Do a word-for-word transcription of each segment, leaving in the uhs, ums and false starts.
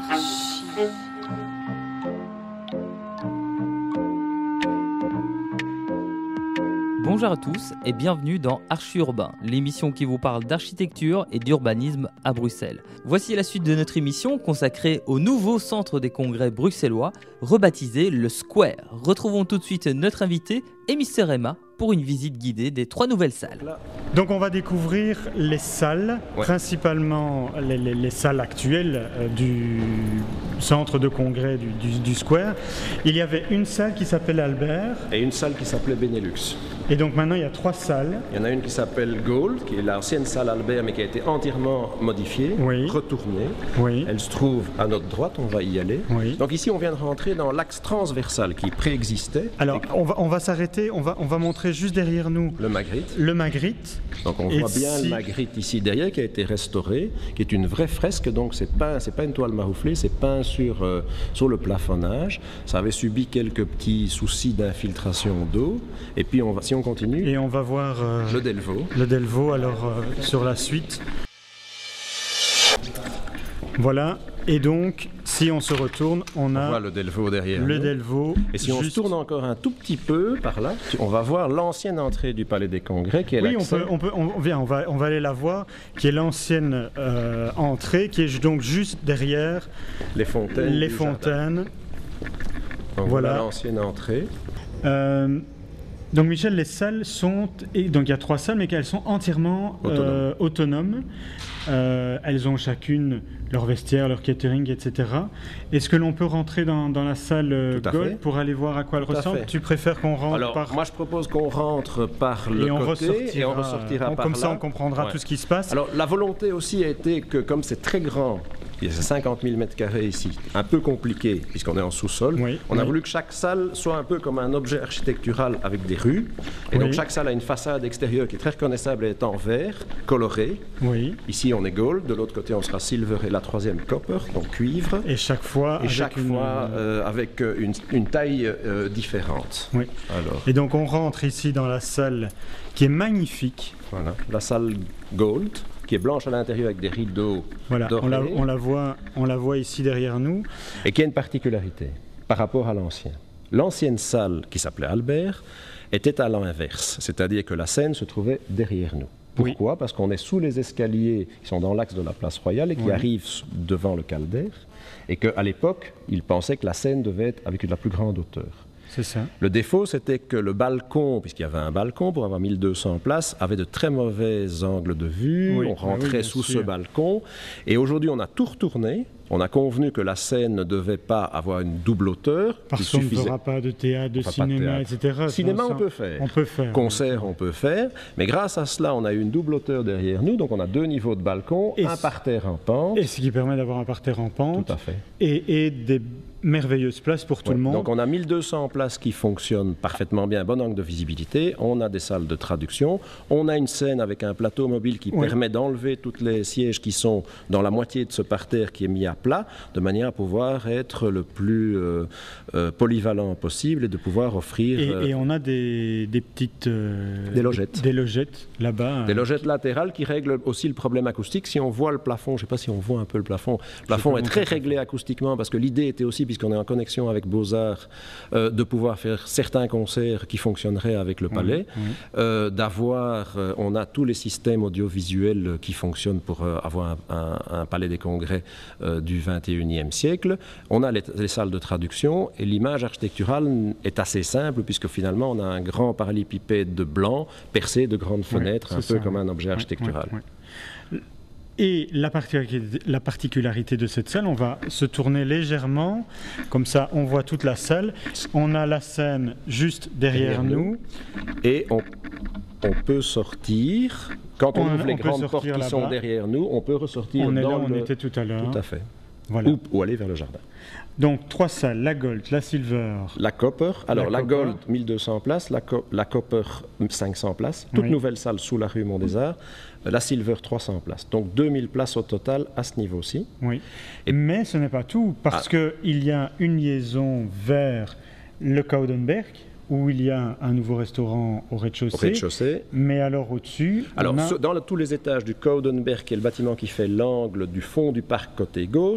Archi. Bonjour à tous et bienvenue dans Archi Urbain, l'émission qui vous parle d'architecture et d'urbanisme à Bruxelles. Voici la suite de notre émission consacrée au nouveau centre des congrès bruxellois, rebaptisé le Square. Retrouvons tout de suite notre invité et Mister Emma pour une visite guidée des trois nouvelles salles. Donc on va découvrir les salles, ouais. principalement les, les, les salles actuelles euh, du centre de congrès du, du, du Square. Il y avait une salle qui s'appelait Albert. Et une salle qui s'appelait Benelux. Et donc maintenant il y a trois salles. Il y en a une qui s'appelle Gold, qui est l'ancienne salle Albert, mais qui a été entièrement modifiée, oui. retournée. Oui. Elle se trouve à notre droite, on va y aller. Oui. Donc ici on vient de rentrer dans l'axe transversal qui préexistait. Alors on va, on va s'arrêter, on va, on va montrer juste derrière nous le Magritte. Le Magritte. Donc on Et voit bien si... le Magritte ici derrière qui a été restauré, qui est une vraie fresque, donc c'est pas, c'est pas une toile marouflée, c'est peint sur, euh, sur le plafonnage. Ça avait subi quelques petits soucis d'infiltration d'eau. Et puis on va, si on continue... Et on va voir euh, le Delvaux. Le Delvaux, alors euh, sur la suite. Voilà. Et donc, si on se retourne, on a on voit le Delvaux derrière le nous. Delvaux. Et si juste... on se tourne encore un tout petit peu par là, on va voir l'ancienne entrée du Palais des Congrès qui est oui, l'accès. on peut, on peut, on vient, on va, on va aller la voir, qui est l'ancienne euh, entrée, qui est donc juste derrière les fontaines. Les fontaines. Donc voilà l'ancienne entrée. Euh, Donc Michel, les salles sont, et donc il y a trois salles, mais qu'elles sont entièrement autonomes. Euh, autonomes. Euh, elles ont chacune leur vestiaire, leur catering, et cetera. Est-ce que l'on peut rentrer dans, dans la salle euh, Gold fait. pour aller voir à quoi elle Tout ressemble? Tu préfères qu'on rentre Alors, par... moi je propose qu'on rentre par le et on côté ressortira, et on ressortira on, par comme là. Comme ça on comprendra ouais. tout ce qui se passe. Alors la volonté aussi a été que comme c'est très grand, il y a cinquante mille mètres carrés ici, un peu compliqué puisqu'on est en sous-sol. Oui, on a oui. voulu que chaque salle soit un peu comme un objet architectural avec des rues. Et oui. donc chaque salle a une façade extérieure qui est très reconnaissable et est en vert, coloré. Oui. Ici on est gold, de l'autre côté on sera silver et la troisième copper, donc cuivre. Et chaque fois, et avec, chaque une... fois euh, avec une, une taille euh, différente. Oui. Alors. Et donc on rentre ici dans la salle qui est magnifique. Voilà, la salle gold, qui est blanche à l'intérieur avec des rideaux voilà, dorés. On la, on, la voit, on la voit ici derrière nous. Et qui a une particularité par rapport à l'ancien. L'ancienne salle, qui s'appelait Albert, était à l'inverse, c'est-à-dire que la scène se trouvait derrière nous. Pourquoi? Oui. Parce qu'on est sous les escaliers qui sont dans l'axe de la place Royale et qui oui. arrivent devant le caldaire, et qu'à l'époque, ils pensaient que la scène devait être avec la plus grande hauteur. C'est ça. Le défaut, c'était que le balcon, puisqu'il y avait un balcon pour avoir mille deux cents places, avait de très mauvais angles de vue. Oui, on rentrait oui, sous sûr. ce balcon. Et aujourd'hui, on a tout retourné. On a convenu que la scène ne devait pas avoir une double hauteur. Parce qu'on ne fera pas de théâtre, de cinéma, et cetera. Cinéma, on peut faire. On peut faire. Concert, oui. on peut faire. Mais grâce à cela, on a eu une double hauteur derrière nous. Donc, on a deux niveaux de balcon, et un parterre en pente. Et ce qui permet d'avoir un parterre en pente. Tout à fait. Et, et des merveilleuses places pour tout ouais. le monde. Donc, on a mille deux cents places qui fonctionnent parfaitement bien, bon angle de visibilité. On a des salles de traduction. On a une scène avec un plateau mobile qui oui. permet d'enlever tous les sièges qui sont dans la moitié de ce parterre qui est mis à plat, de manière à pouvoir être le plus euh, euh, polyvalent possible et de pouvoir offrir... Et, euh, et on a des, des petites... Euh, des logettes. Des, des logettes là-bas. Des euh, logettes qui... latérales qui règlent aussi le problème acoustique. Si on voit le plafond, je ne sais pas si on voit un peu le plafond, le plafond est très réglé acoustiquement parce que l'idée était aussi, puisqu'on est en connexion avec Beaux-Arts, euh, de pouvoir faire certains concerts qui fonctionneraient avec le palais, oui, oui. Euh, d'avoir... Euh, on a tous les systèmes audiovisuels qui fonctionnent pour euh, avoir un, un, un palais des congrès euh, du vingt et unième siècle. On a les, les salles de traduction et l'image architecturale est assez simple puisque finalement on a un grand parallélépipède de blanc percé de grandes fenêtres, oui, un peu ça. comme un objet architectural. Oui, oui, oui. Et la particularité, la particularité de cette salle, on va se tourner légèrement, comme ça on voit toute la salle. On a la scène juste derrière, derrière nous. nous. Et on, on peut sortir, quand on, on ouvre les on grandes portes qui sont derrière nous, on peut ressortir on est dans là où le... on était tout à l'heure. Tout à fait. Voilà. Ou, ou aller vers le jardin. Donc trois salles, la Gold, la Silver, la Copper. Alors la, la Copper. Gold mille deux cents places, la, Co la Copper cinq cents places, toute oui. nouvelle salle sous la rue Mont des Arts, la Silver trois cents places. Donc deux mille places au total à ce niveau-ci. Oui. Et mais ce n'est pas tout parce ah. qu'il y a une liaison vers le Coudenberg, où il y a un nouveau restaurant au rez-de-chaussée. Au rez-de-chaussée. Mais alors au-dessus... Alors, a... dans le, tous les étages du Coudenberg, qui est le bâtiment qui fait l'angle du fond du parc côté gauche,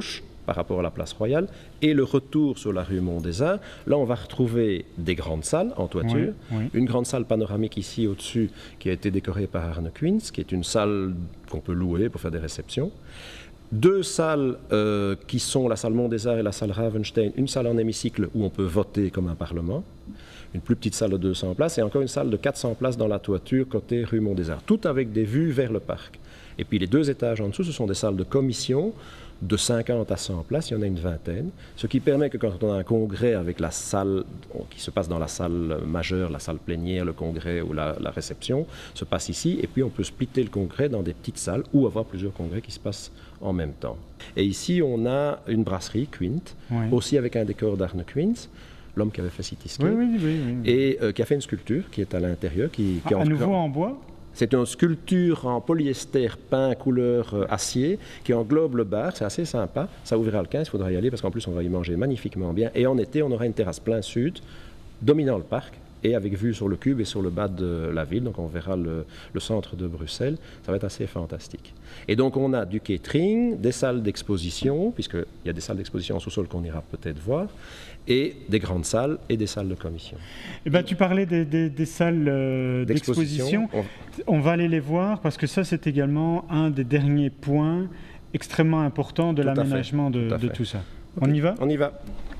par rapport à la place Royale, et le retour sur la rue Mont-des-Arts. Là, on va retrouver des grandes salles en toiture. Oui, oui. Une grande salle panoramique ici au-dessus qui a été décorée par Arne Quins, qui est une salle qu'on peut louer pour faire des réceptions. Deux salles euh, qui sont la salle Mont-des-Arts et la salle Ravenstein, une salle en hémicycle où on peut voter comme un parlement, une plus petite salle de deux cents places et encore une salle de quatre cents places dans la toiture côté rue Mont-des-Arts, tout avec des vues vers le parc. Et puis les deux étages en dessous, ce sont des salles de commission de cinquante à cent places, il y en a une vingtaine, ce qui permet que quand on a un congrès avec la salle qui se passe dans la salle majeure, la salle plénière, le congrès ou la, la réception, se passe ici, et puis on peut splitter le congrès dans des petites salles ou avoir plusieurs congrès qui se passent en même temps. Et ici, on a une brasserie, Quint, oui. aussi avec un décor d'Arne Quins, l'homme qui avait fait Cityscape, oui, oui, oui, oui. et euh, qui a fait une sculpture qui est à l'intérieur. Qui, qui ah, est à nouveau en bois? C'est une sculpture en polyester peint couleur euh, acier qui englobe le bar, c'est assez sympa. Ça ouvrira le quinze, il faudra y aller parce qu'en plus on va y manger magnifiquement bien. Et en été, on aura une terrasse plein sud, dominant le parc et avec vue sur le Cube et sur le bas de la ville. Donc on verra le, le centre de Bruxelles. Ça va être assez fantastique. Et donc on a du catering, des salles d'exposition, puisqu'il y a des salles d'exposition en sous-sol qu'on ira peut-être voir, et des grandes salles et des salles de commission. Eh ben, tu parlais des, des, des salles euh, d'exposition. On... on va aller les voir parce que ça, c'est également un des derniers points extrêmement importants de l'aménagement de, de tout ça. Okay. On y va? On y va.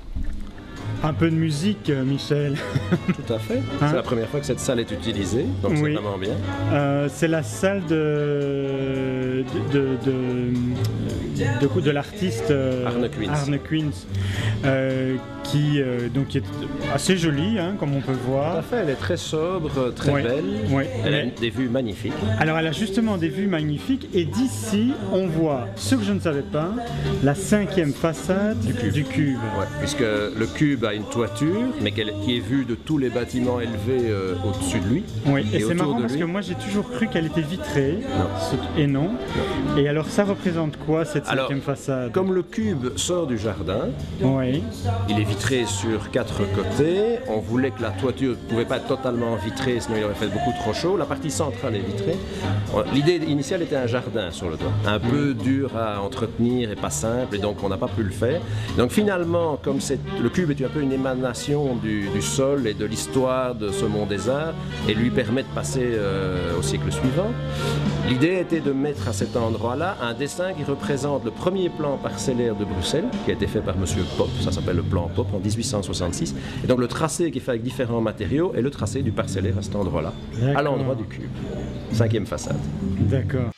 Un peu de musique, Michel. Tout à fait. Hein? C'est la première fois que cette salle est utilisée, donc oui. c'est vraiment bien. Euh, c'est la salle de, de, de, de, de, de l'artiste Arne Quins, Arne Quins euh, qui, euh, donc, qui est assez jolie, hein, comme on peut voir. Tout à fait, elle est très sobre, très oui. belle. Oui. Elle Mais... a des vues magnifiques. Alors, elle a justement des vues magnifiques. Et d'ici, on voit, ce que je ne savais pas, la cinquième façade du cube. Du cube. Ouais, puisque le cube a une toiture, mais qui est vue de tous les bâtiments élevés euh, au-dessus de lui. Oui, et, et c'est marrant parce que moi j'ai toujours cru qu'elle était vitrée, non. et non. non. Et alors ça représente quoi cette alors, cinquième façade? Comme le cube sort du jardin, oui. il est vitré sur quatre côtés. On voulait que la toiture ne pouvait pas être totalement vitrée, sinon il aurait fait beaucoup trop chaud. La partie centrale est vitrée. L'idée initiale était un jardin sur le toit, un peu dur à entretenir et pas simple, et donc on n'a pas pu le faire. Donc finalement, comme le cube est un peu une émanation du, du sol et de l'histoire de ce Mont-des-Arts et lui permet de passer euh, au siècle suivant. L'idée était de mettre à cet endroit-là un dessin qui représente le premier plan parcellaire de Bruxelles, qui a été fait par M. Pop, ça s'appelle le plan Pop en dix-huit cent soixante-six. Et donc le tracé qui est fait avec différents matériaux est le tracé du parcellaire à cet endroit-là, à l'endroit du cube. Cinquième façade. D'accord.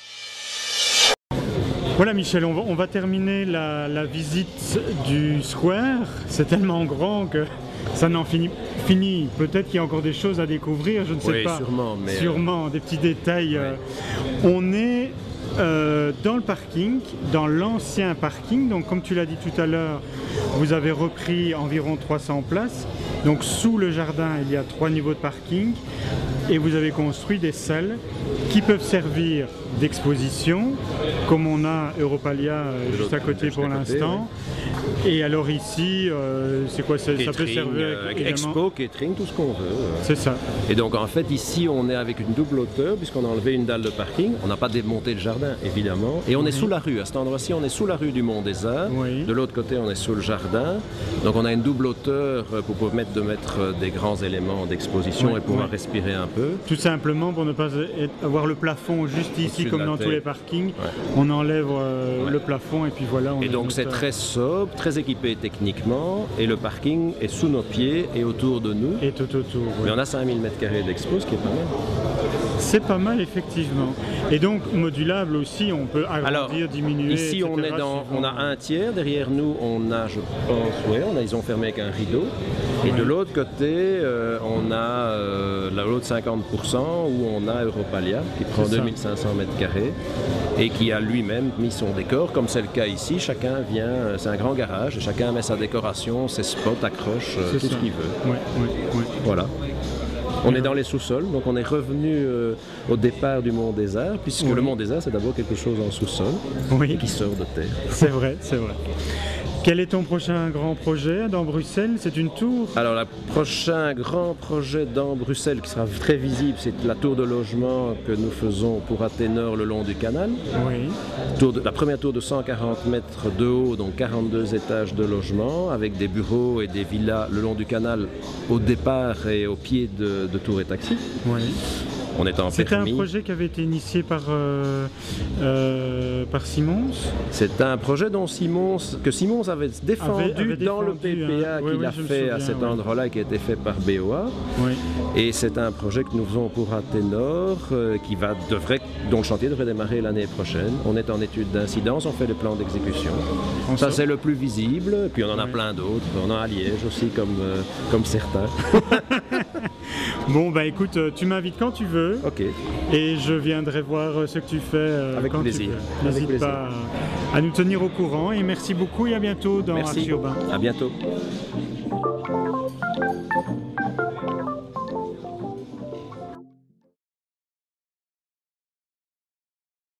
Voilà Michel, on va, on va terminer la, la visite du square. C'est tellement grand que ça n'en finit, finit. Peut-être qu'il y a encore des choses à découvrir, je ne sais oui, pas. Sûrement, mais sûrement, euh... des petits détails. Ouais. On est euh, dans le parking, dans l'ancien parking. Donc comme tu l'as dit tout à l'heure, vous avez repris environ trois cents places. Donc sous le jardin, il y a trois niveaux de parking. Et vous avez construit des salles qui peuvent servir d'exposition, comme on a Europalia juste à côté pour l'instant. Oui. Et alors ici, euh, c'est quoi ça, ça peut servir avec expo, catering, tout ce qu'on veut. C'est ça. Et donc en fait ici on est avec une double hauteur puisqu'on a enlevé une dalle de parking. On n'a pas démonté le jardin évidemment. Et on oui. est sous la rue. À cet endroit-ci on est sous la rue du Mont-des-Arts. Oui. De l'autre côté on est sous le jardin. Donc on a une double hauteur pour permettre de mettre des grands éléments d'exposition oui. et pouvoir oui. respirer un peu. Tout simplement pour ne pas être, avoir le plafond juste ici comme dans tous les parkings. Ouais. On enlève euh, ouais. le plafond et puis voilà. On et donc c'est très sobre, très équipé techniquement et le parking est sous nos pieds et autour de nous. Et tout autour. Oui. Mais on a cinq mille mètres carrés d'expo, ce qui est pas mal. C'est pas mal effectivement. Et donc modulable aussi, on peut agrandir, Alors, diminuer. Ici et cetera, on est dans, on a un tiers, derrière nous on a, je pense, ouais, on a, ils ont fermé avec un rideau. Et ouais. de l'autre côté, euh, on a euh, l'autre cinquante pour cent où on a Europalia qui prend deux mille cinq cents mètres carrés et qui a lui-même mis son décor, comme c'est le cas ici. Chacun vient, c'est un grand garage, et chacun met sa décoration, ses spots, accroche, euh, tout ça. ce qu'il veut. Ouais, ouais, ouais. Voilà. On est dans les sous-sols, donc on est revenu euh, au départ du Mont des Arts, puisque oui. le Mont des Arts, c'est d'abord quelque chose en sous-sol oui. et qui sort de terre. C'est vrai, c'est vrai. Quel est ton prochain grand projet dans Bruxelles? C'est une tour? Alors, le prochain grand projet dans Bruxelles qui sera très visible, c'est la tour de logement que nous faisons pour Athénor le long du canal. Oui. Tour de, la première tour de cent quarante mètres de haut, donc quarante-deux étages de logement, avec des bureaux et des villas le long du canal au départ et au pied de, de tours et taxis. Oui. On est en C'était permis. un projet qui avait été initié par, euh, euh, par Simons. C'est un projet dont Simons, que Simons avait défendu, avait, avait défendu dans le P P A hein. qu'il oui, oui, a fait souviens, à cet oui. endroit-là, qui a été fait par B O A. Oui. Et c'est un projet que nous faisons pour Athénor, euh, qui va, devrait, dont le chantier devrait démarrer l'année prochaine. On est en étude d'incidence, on fait les plans d'exécution. Ça, c'est le plus visible. Puis on en a oui. plein d'autres. On en a à Liège aussi, comme, euh, comme certains. Bon, bah écoute, tu m'invites quand tu veux. Ok. Et je viendrai voir ce que tu fais euh, avec quand plaisir. tu veux. N'hésite pas à nous tenir au courant. Et merci beaucoup et à bientôt dans Archi Urbain. À bientôt.